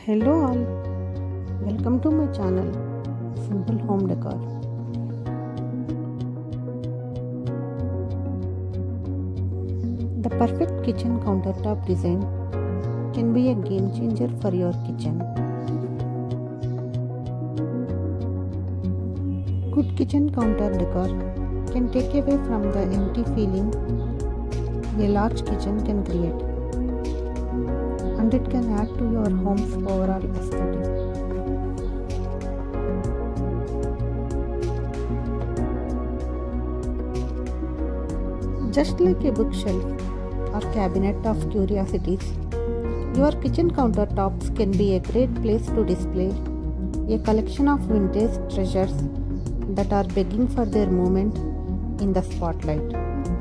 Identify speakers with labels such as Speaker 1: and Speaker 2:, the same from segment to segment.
Speaker 1: Hello all, welcome to my channel Simple Home Decor. The perfect kitchen countertop design can be a game changer for your kitchen. Good kitchen counter decor can take away from the empty feeling a large kitchen can create, and it can add to your home's overall aesthetic. Just like a bookshelf or cabinet of curiosities, your kitchen countertops can be a great place to display a collection of vintage treasures that are begging for their moment in the spotlight.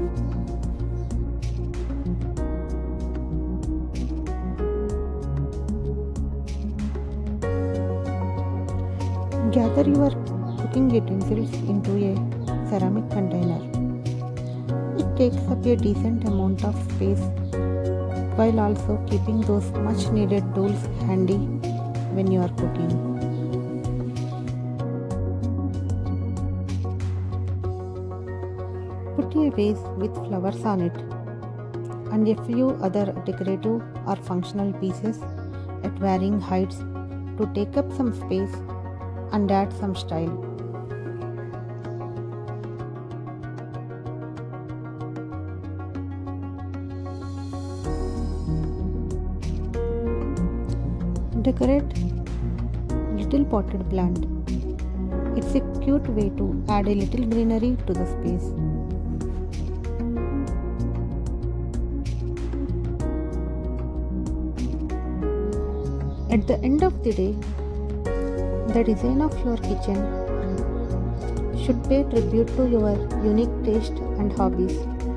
Speaker 1: Gather your cooking utensils into a ceramic container. It takes up a decent amount of space while also keeping those much needed tools handy when you are cooking. Put a vase with flowers on it and a few other decorative or functional pieces at varying heights to take up some space and add some style. Decorate little potted plant. It's a cute way to add a little greenery to the space. At the end of the day, the design of your kitchen should pay tribute to your unique taste and hobbies.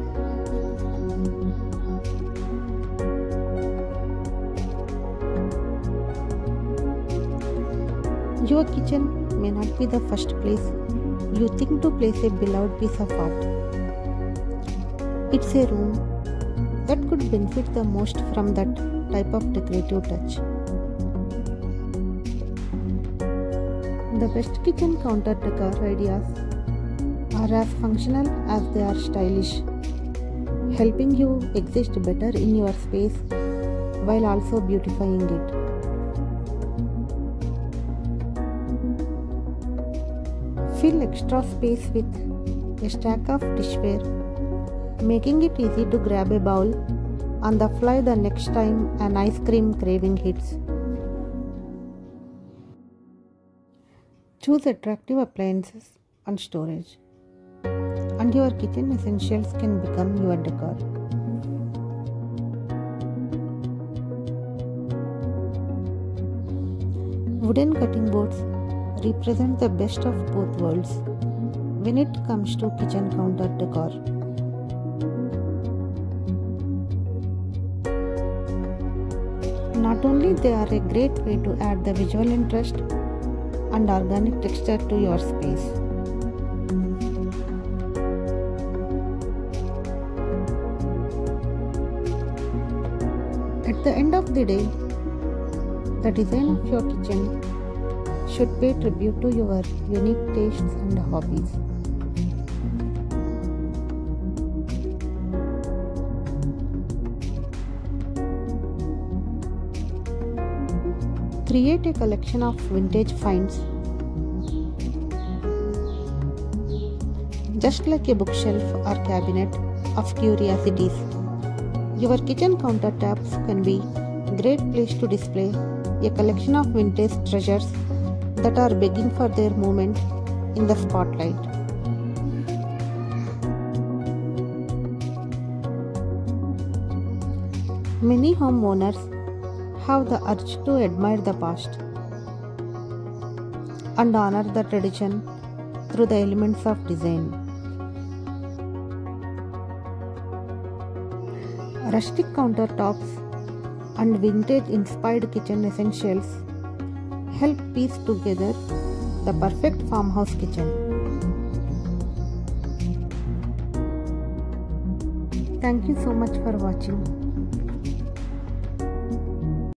Speaker 1: Your kitchen may not be the first place you think to place a beloved piece of art. It's a room that could benefit the most from that type of decorative touch. The best kitchen counter decor ideas are as functional as they are stylish, helping you exist better in your space while also beautifying it. Fill extra space with a stack of dishware, making it easy to grab a bowl on the fly the next time an ice cream craving hits. Choose attractive appliances and storage, and your kitchen essentials can become your decor. Wooden cutting boards represent the best of both worlds when it comes to kitchen counter decor. Not only they are a great way to add the visual interest and organic texture to your space. At the end of the day, the design of your kitchen should pay tribute to your unique tastes and hobbies. Create a collection of vintage finds, just like a bookshelf or cabinet of curiosities. Your kitchen countertops can be a great place to display a collection of vintage treasures that are begging for their moment in the spotlight. Many homeowners have the urge to admire the past and honor the tradition through the elements of design. Rustic countertops and vintage inspired kitchen essentials help piece together the perfect farmhouse kitchen. Thank you so much for watching.